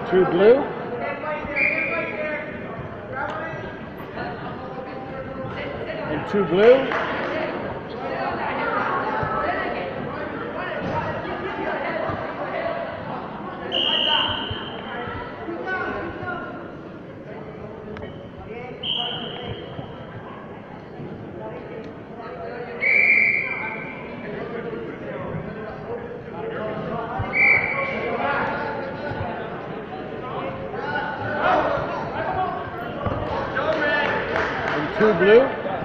2 blue. And 2 blue. And 2 blue.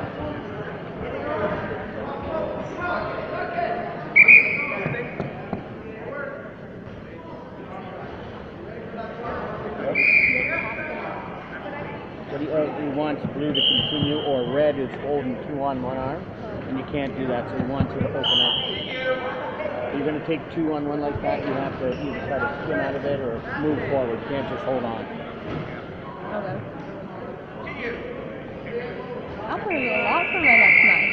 He wants blue to continue, or red is holding 2 on one arm, and you can't do that, so he wants you to open up. You're going to take 2 on one like that, you have to either try to spin out of it or move forward. You can't just hold on. Okay. I'm putting a lot for my next match.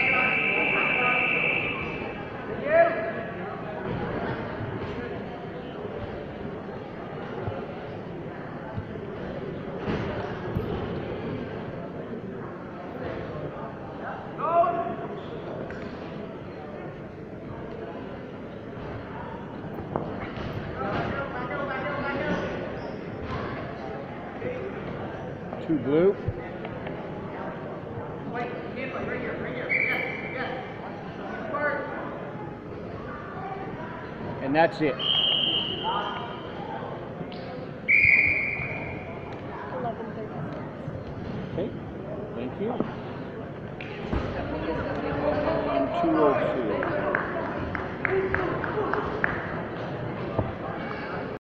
Two blue. And that's it. Okay, thank you. And 202.